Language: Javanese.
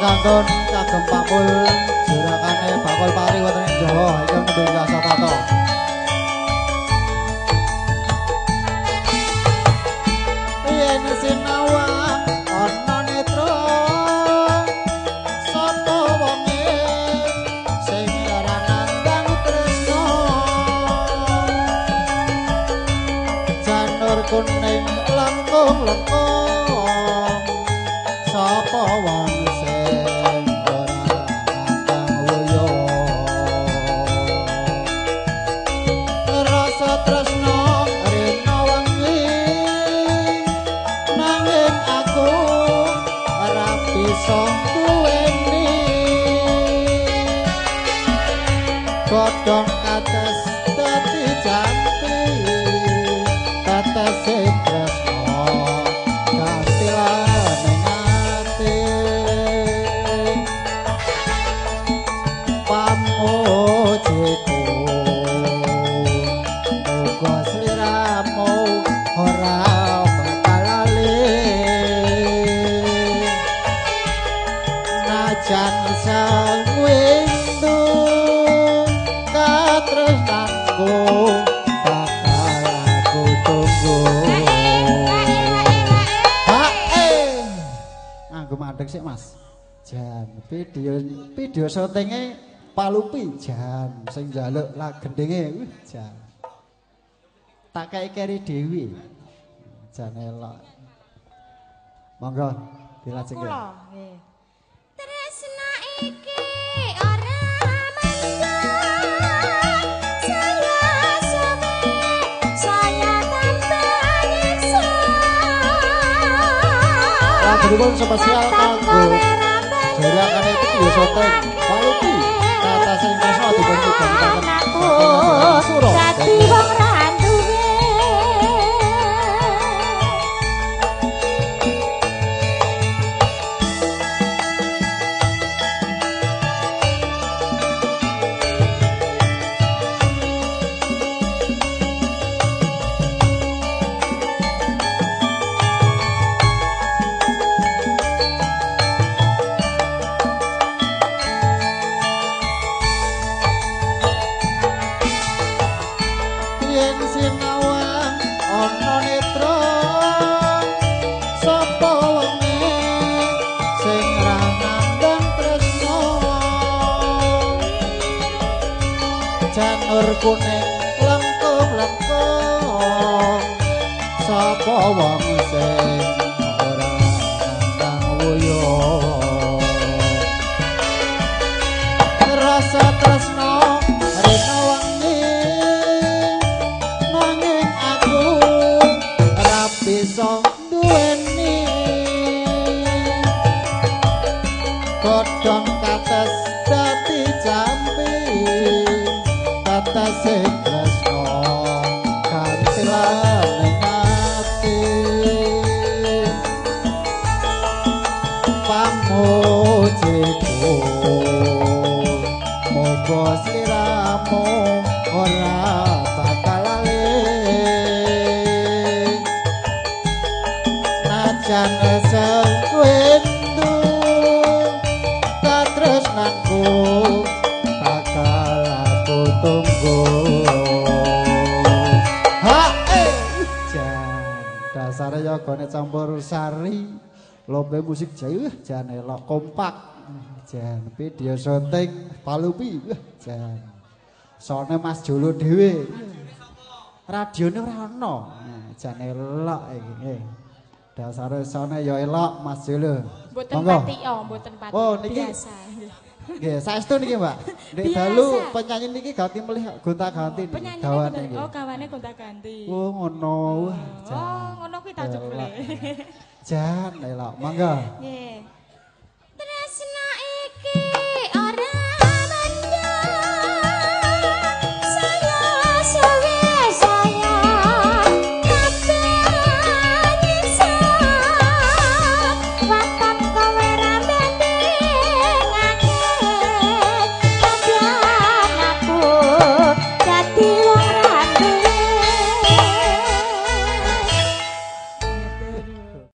kangkon kagem Pakul jurakane bakul pari wonten ing Jawa iki nembe rasa tato. Yen sinawang ana netra sapa wonge sing ora nandang tresno janur kuning langkung-langkung sapa wong sing ora nandang wuyo rasa tresno rena wengi nanging aku ora bisa duweni godhong kates dadi jampi tetese tresno kasilane ati pamujiku muga sliramu ora bakal lali najan sawindu katresnanku bakal aku tunggu nganggo mandeg sik Mas jan video syutinge Palupi jan sing njaluk gendenge jan tak kei keri dewi jan elok monggo dilajengke nggih tresna iki ora manggon saya suwe saya tambah nyiksa lagu spesial kanggo jurakane video syuting Palupi kata sing tresno dipun digantikan Suro dadi wong randuwe yen sinawang ana netra sapa wengi sing ra nandang tresno janur kuning lengkung-lengkung sapa wong sing ora nandang wuyo rasa tresno rena wengi nanging aku ora bisa duweni godhong kates dadi jampi tetese tresno kantilane ati pamujiku muga sliramu ora bakal lali najan sewindu katresnanku bakal aku tunggu jan dasare yogane campur sari lombe musik jayu jan elok kompak jan video syuting Palupi jan sone Mas Jolo dhewe radione ora ono jan elok iki dasare sone ya elok Mas Jolo mboten pati mboten pati oh niki biasa nggih saestu niki Mbak nek dalu penyanyi niki ganti melih gonta-ganti gawane niki oh gawane gonta-ganti oh ngono oh ngono kuwi tak jebule jan elok mangga nggih